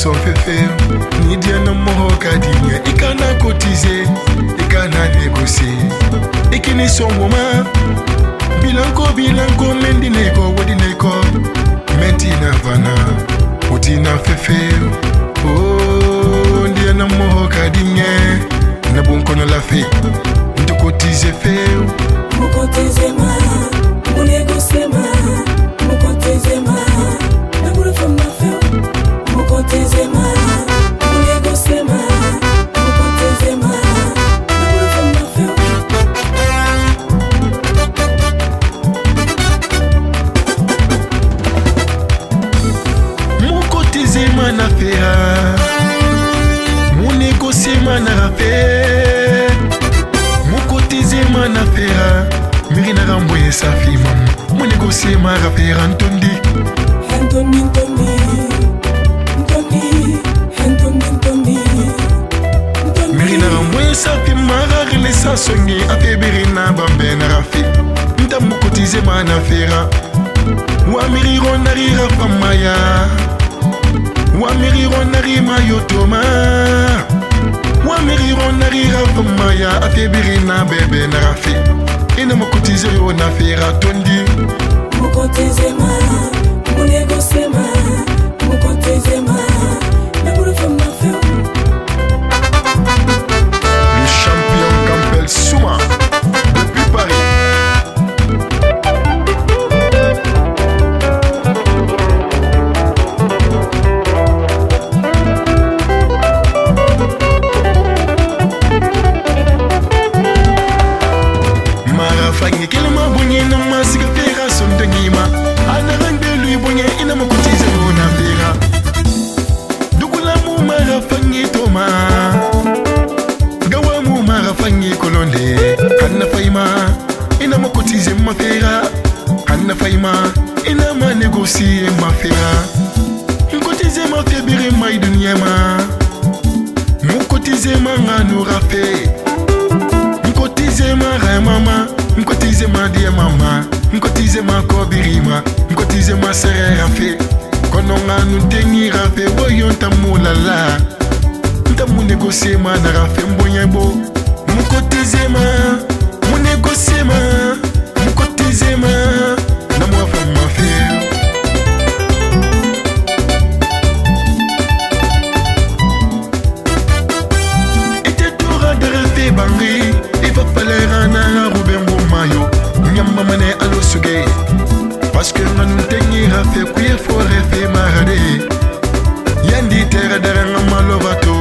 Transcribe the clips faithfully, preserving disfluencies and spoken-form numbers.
son fefe ni dia no mo kadinya ikana cotiser ikana négocier ikini son woman bilanko bilanko mendine ko wodine ko mentina vana utina fefe oh dia no mo kadinya na bonko no la fe ndo cotiser fe mo cotiser ma mo négocier ma mo cotiser ma na buru from ma fe mo cotiser ma mo négocier ma mo cotiser ma na buru from ma fe mo cotiser ma na fe mo négocier ma na fe mo cotiser ma na fe mirina ramboye sa fi mam mo négocier ma na fe antondi Antondi Antondi Antondi Antondi Antondi mirina ramboye sa fi mara rele sa songi afe berina bambe na rafi nta mo cotiser ma na fe wa miriro narira famaya wa miriro narima yotoma wa miriro narira famaya afe berina bebe na rafi ina mo cotiser yo na fe tondi mo cotiser ma mo négocier ma mo cotiser ma na buru from ma fe le champion Campbell Souma depuis Paris. Fangi kelma bunye na masika fera sonde ngima ana rande lui bunye ina mo cotiser yo na fera dugula mu mara fangi toma gawa mu mara fangi kolonde hanna faima ina mo cotiser ma fera hanna faima ina ma négocier ma fera un cotiser ma febire mai dunia ma mu cotiser ma nganu rafe un cotiser ma ra mama Mkotize ma dia mama, mkotize ma kobirima, mkotize ma sere rafe. Kono nganu tengi rafe, boyon tamu lala. Ntamu négocier ma na rafe mbonyebo. Mkotize ma, mu négocier ma, mkotize ma, na mwa fa ma fe. Ete tora de rafe bangi, ifa palera na ruben mayo nyamba mane alo suge parce que man tengi rafe kuye fo refe marade yandi tera dara ngamalo bato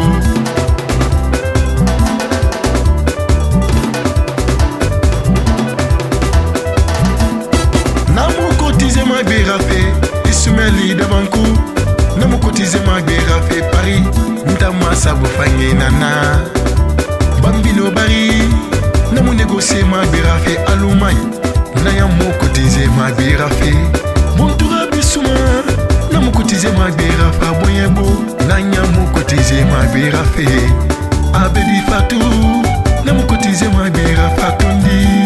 namu cotiser ma be rafe isumeli dabanku namu cotiser ma be rafe Paris ntama sabu fangi nana bambino bari namu négocier ma birafe alumay na ya mo cotiser ma birafe bontura bisuma namu cotiser ma birafa boyebo na ya mo cotiser ma birafe abedi fatou namu cotiser ma birafa tondi